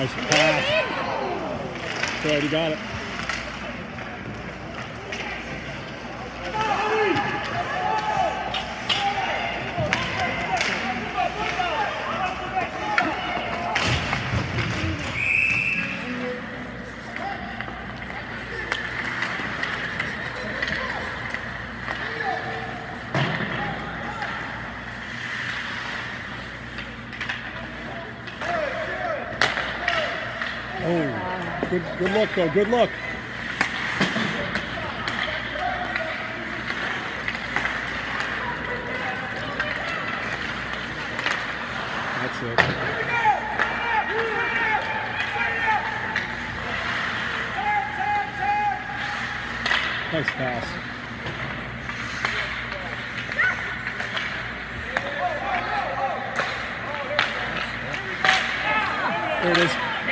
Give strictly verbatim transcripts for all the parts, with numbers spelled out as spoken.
Nice pass. Good, you got it. Oh, good, good look though, good look. That's it. Nice pass. There it is.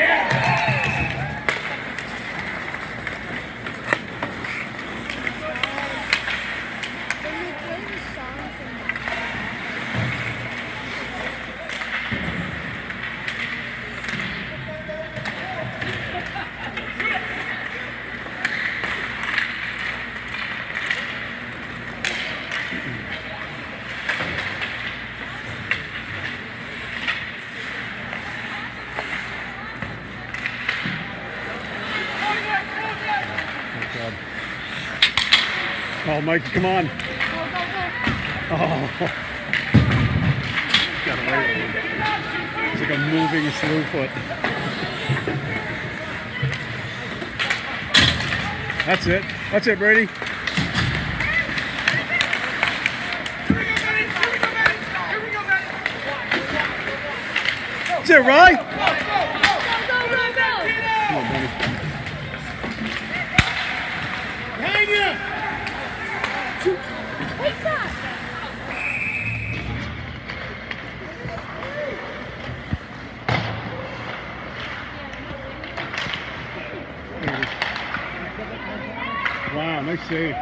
Oh, Mikey, come on. Oh. Got away with him. It's like a moving slew foot. That's it. That's it, Brady. That's it, Rye. Come on, buddy. Hang him! What's that? Wow, nice save.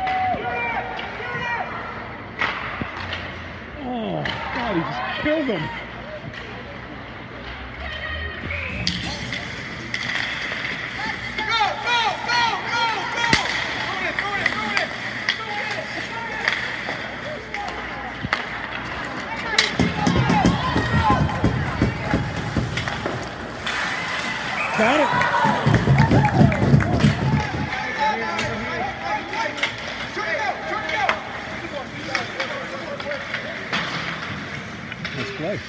Oh, God, he just killed him. Got it. Nice play.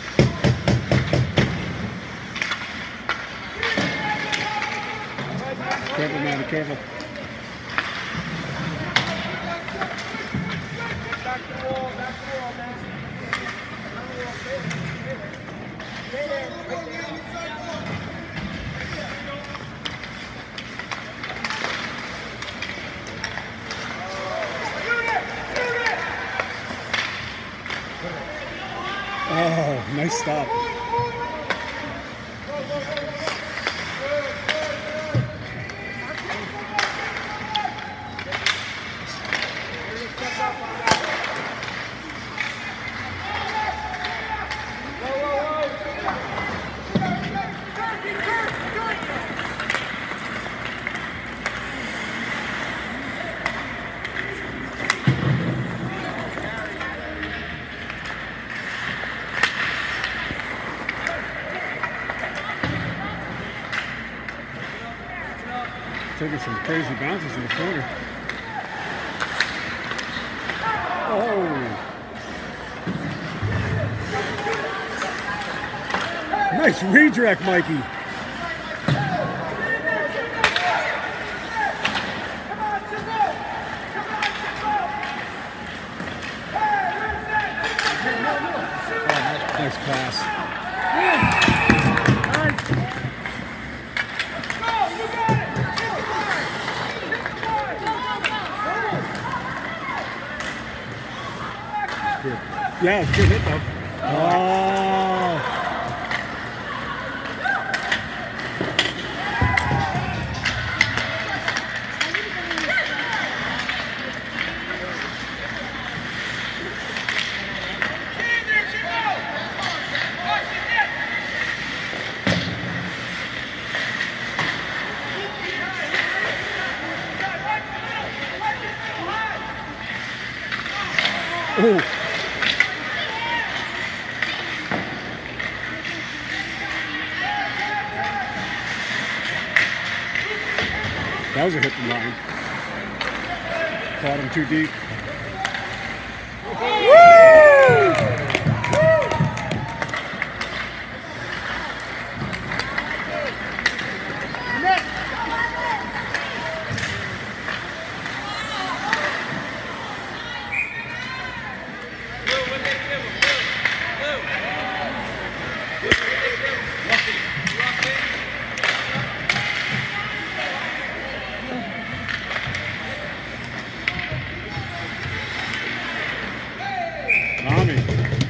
Careful, man, be careful. Back to the wall, back to the wall, man. Stay there. Oh, nice stop. Taking some crazy bounces in the corner. Oh! Nice redirect, Mikey. Oh, nice pass. Good. Yeah, good hit though. Oh. Oh. That was a hit from line. Caught him too deep. Woo! Tommy.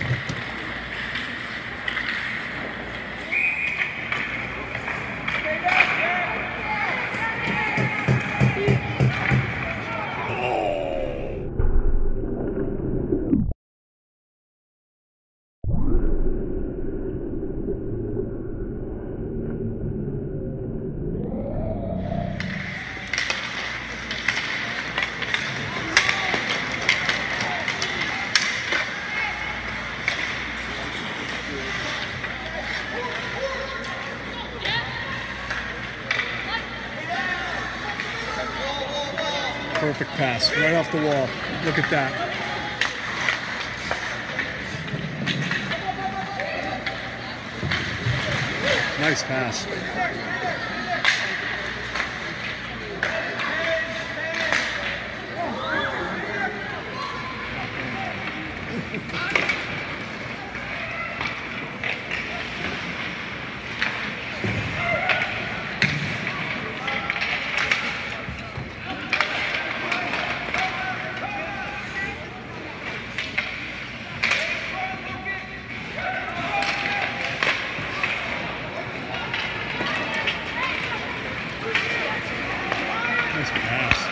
Perfect pass, right off the wall. Look at that. Nice pass. Nice pass.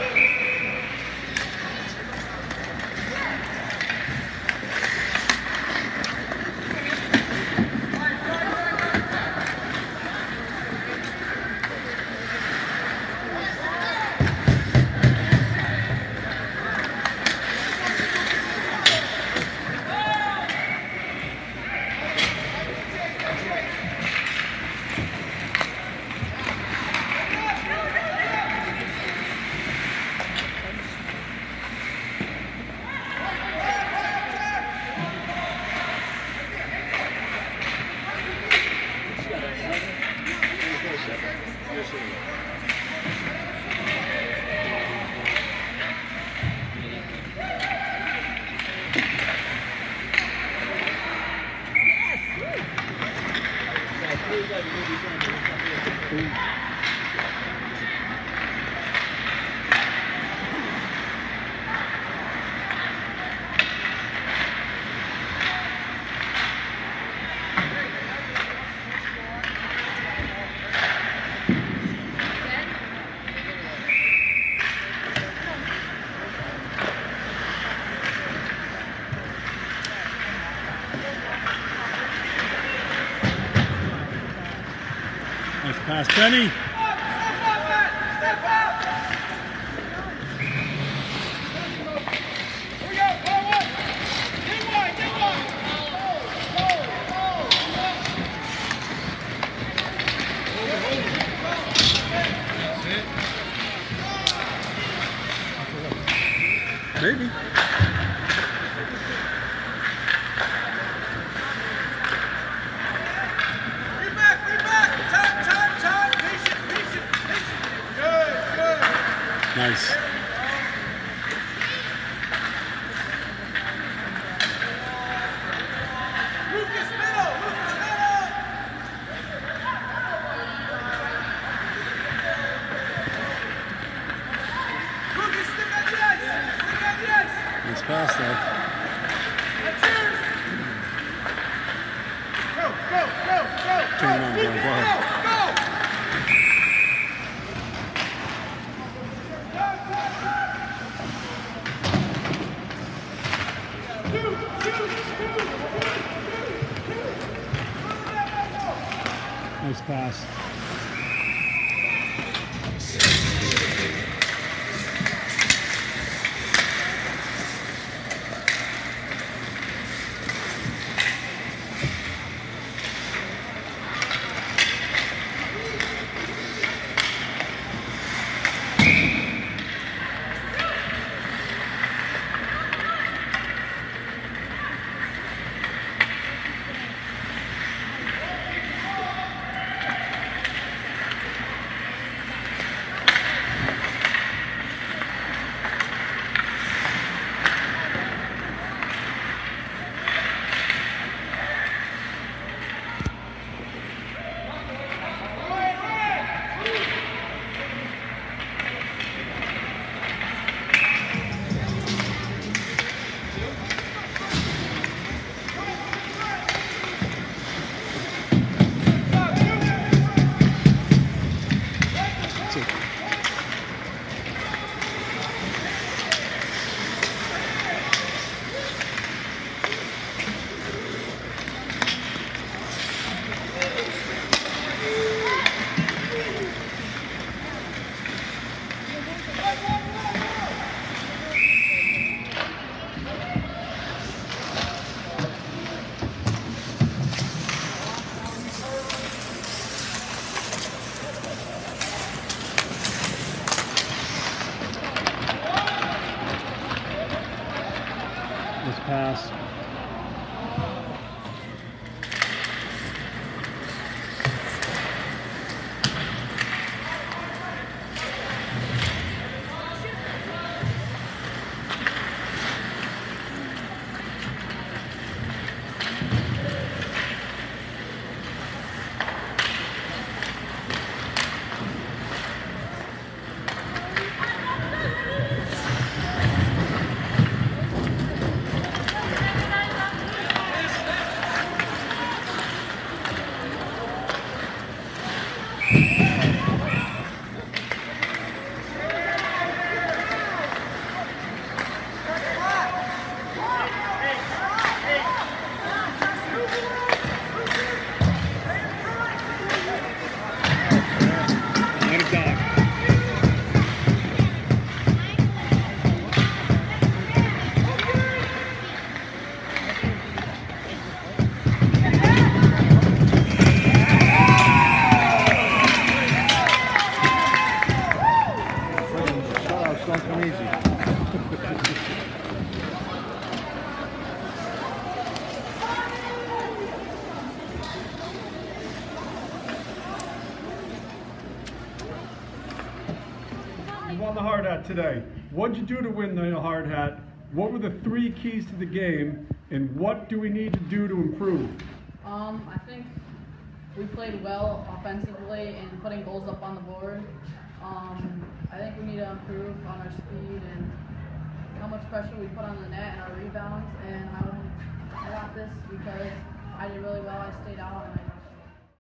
Nice pass, Benny. Maybe. Nice. Lucas, middle! Lucas, middle! Lucas, stick on the ice! Stick on the ice! Nice pass though. That's yours! Go, go, go, go! Turn it on, Lucas, go ahead. go, go! Nice pass. pass. Let it die. Shutouts don't come easy. You won the hard hat today. What'd you do to win the hard hat? What were the three keys to the game? And what do we need to do to improve? Um, I think we played well offensively and putting goals up on the board. Um, I think we need to improve on our speed and how much pressure we put on the net and our rebounds. And I, I got this because I did really well. I stayed out and I